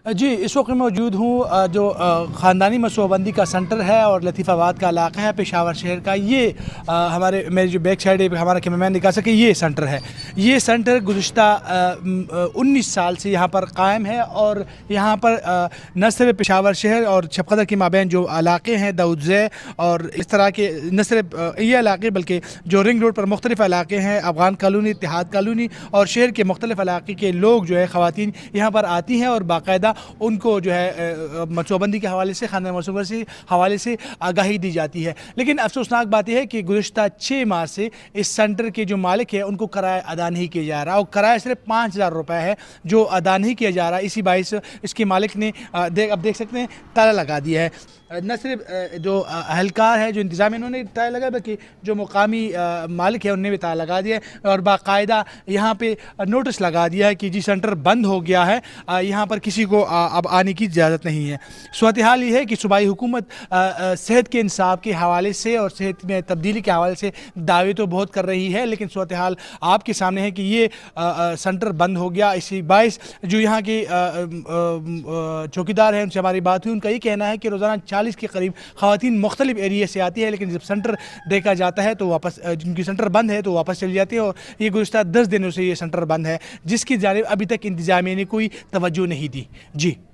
जी, इस वक्त मैं मौजूद हूँ जो ख़ानदानी मनसूबाबंदी का सेंटर है और लतीफ़ाबाद का इलाका है पेशावर शहर का। ये हमारे मेरी जो बैक साइड है हमारा कैमरामैन दिखा सके, ये सेंटर है। ये सेंटर गुज़िश्ता 19 साल से यहाँ पर कायम है और यहाँ पर न सिर्फ पेशावर शहर और शबकदर के माबैन जो इलाके हैं दाऊदज़े और इस तरह के, न सिर्फ ये इलाके बल्कि जो रिंग रोड पर मुख्तलिफ़ इलाके हैं, अफ़गान कॉलोनी, इत्तेहाद कॉलोनी और शहर के मुख्तलिफ़ इलाके के लोग जो है ख़वातीन यहाँ पर आती हैं और बाकायदा उनको जो है मनसूबाबंदी के हवाले से, खानदानी मनसूबाबंदी के हवाले से आगाही दी जाती है। लेकिन अफसोसनाक बात यह है कि गुज़िश्ता 6 माह से इस सेंटर के जो मालिक है उनको किराया अदा नहीं किया जा रहा और किराया सिर्फ 5,000 रुपये है जो अदा नहीं किया जा रहा। इसी बाइस इसके मालिक ने अब देख सकते हैं ताला लगा दिया है। न सिर्फ जो अहलकार है, जो इंतज़ाम, इन्होंने ताला लगा, बल्कि जो मुकामी मालिक है उन्होंने भी ताला लगा दिया है और बाकायदा यहाँ पे नोटिस लगा दिया है कि जी सेंटर बंद हो गया है, यहाँ पर किसी को अब आने की इजाज़त नहीं है। सूरत हाल ये है कि सूबाई हुकूमत सेहत के इंसाफ के हवाले से और सेहत में तब्दीली के हवाले से दावे तो बहुत कर रही है, लेकिन सूरत हाल आपके सामने है कि ये सेंटर बंद हो गया। इसी बाइस जो यहाँ के चौकीदार हैं उनसे हमारी बात हुई, उनका ये कहना है कि रोज़ाना 40 के करीब ख़वातीन मुख्तलिफ एरिया से आती है, लेकिन जब सेंटर देखा जाता है तो वापस, जिनकी सेंटर बंद है तो वापस चली जाती है और ये गुज़िश्ता 10 दिनों से ये सेंटर बंद है, जिसकी जानिब अभी तक इंतज़ामिया ने कोई तवज्जो नहीं दी। जी।